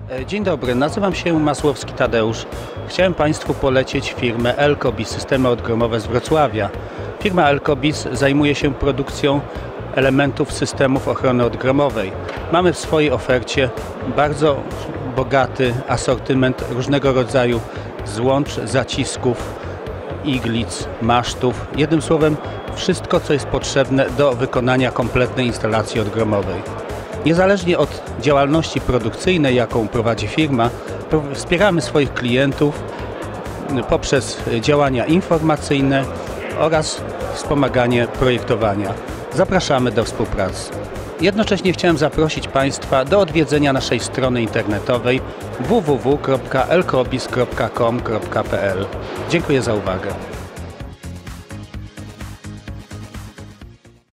Dzień dobry, nazywam się Masłowski Tadeusz. Chciałem Państwu polecić firmę Elcobis, systemy odgromowe z Wrocławia. Firma Elcobis zajmuje się produkcją elementów systemów ochrony odgromowej. Mamy w swojej ofercie bardzo bogaty asortyment różnego rodzaju złącz, zacisków, iglic, masztów. Jednym słowem, wszystko, co jest potrzebne do wykonania kompletnej instalacji odgromowej. Niezależnie od działalności produkcyjnej, jaką prowadzi firma, wspieramy swoich klientów poprzez działania informacyjne oraz wspomaganie projektowania. Zapraszamy do współpracy. Jednocześnie chciałem zaprosić Państwa do odwiedzenia naszej strony internetowej www.elcobis.com.pl. Dziękuję za uwagę.